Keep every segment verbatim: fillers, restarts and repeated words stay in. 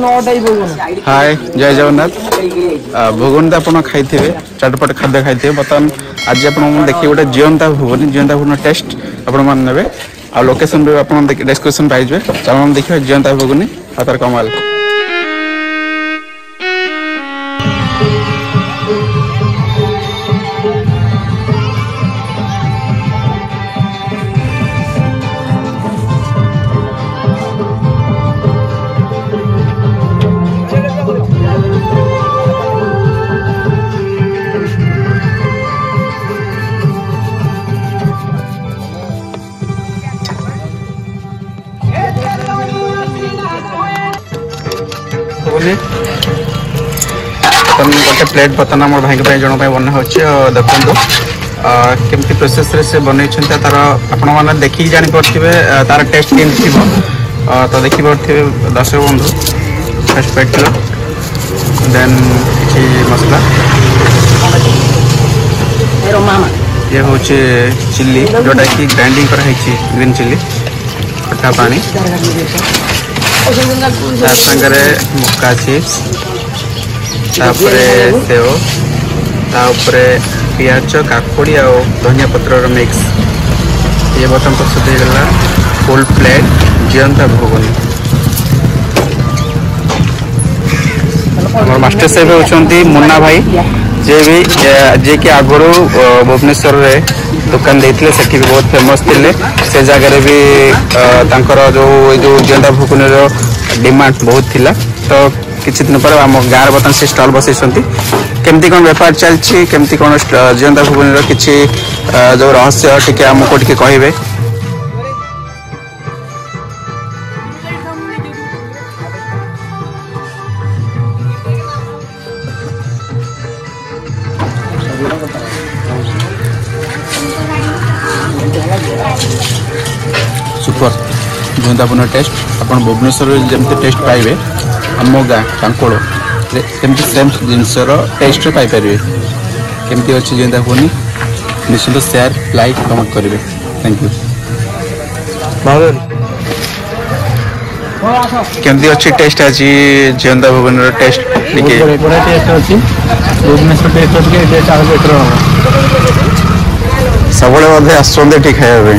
हाय जय जगन्नाथ भुवन तो आप खाई चटपट खाद्य खाई बर्तमान आज आप देखिए गोटे जीवंता भुवन जीवंता भुवन टेस्ट आपने आ लोकेशन भी आप डिस्क्रिप्शन पाइबे चलो देखिए जीवंता भुवन आ तार कमाल गोटे प्लेट बर्तन आम भाई जन बना हो देखो केमती प्रोसेस रे से बन तार आपण देखिए जापे तार टेस्ट केमती थी तो देखिए दर्शक बंधु फर्स्ट प्लेट किलो देन कि मसला ये हूँ चिल्ली जोटा कि ग्राइंडिंग कराई ग्रीन चिल्ली खट्टा पानी सागरे मक्का चिप्स तापरे सेव तापरे पियाज काकुड़ी आ धनिया पत्र मिक्स ये बर्तन प्रस्तुत होगा फुल प्लेट जीवंता भुवन मास्टर सेफ होती मुन्ना भाई जे भी जे कि आगुरी भुवनेश्वर रे दुकान देते से भी बहुत फेमस थे से जगह भी तांकर जो जो जीवंता भुवन डिमांड बहुत थिला तो किसी दिन पर आम गाँव बर्तमान से स्टल बसई केमती कौन बेपार चलती केमती कौन जीवंता भुवन किसी जो रहस्य टी आमको टी कहे सुपर जीवंता भुवन टेस्ट आप भुवनेश्वर जमी टेस्ट पाइबे आम गाँ कांकोड़ सेमती सेम जिनसर टेस्ट पाइपर केमती अच्छी जीवंता भुवन निश्चित शेयर लाइक कमेंट करेंगे थैंक यू केमती अच्छी टेस्ट आज जीवंता भुवन टेस्ट बड़ा टेस्ट अच्छी भुवनेश्वर टेस्ट सब आसते खाया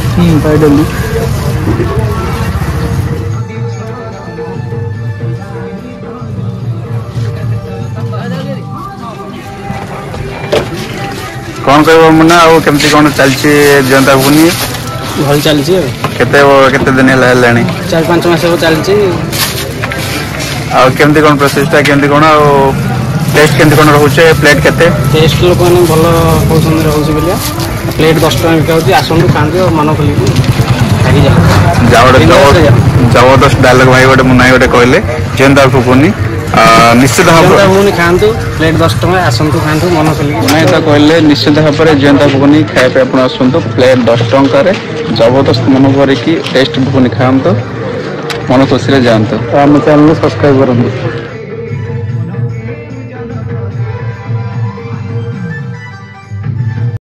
कौन कह मुन्ना आ केमती कौन चलती जीवंता भुवन भल चलती केते दिन है चार पांच मास चलती केमती कौन प्रोसेसटा केमती कौन आ टेस्ट केमती कौन रोचे प्लेट केते टेस्ट लोक मैंने भल कहते रोचे बोलिया प्लेट दस टाँग बिका होती आसतु खाते मन खोल जबरदस्त डायलॉग भाई गोटे मुन्ना गोटे कहले जीवंता भुवन निश्चित भाव खातु प्लेट दस टाँग आसतु खातु मन खोल मैं तो कहले निश्चित भाव में जीवंता भुवन खायापे आप आसतु प्लेट दस टकर जबरदस्त मन कर टेस्ट भुवन खातु मन खुशी जातु आम चैनल सब्सक्राइब करूँ।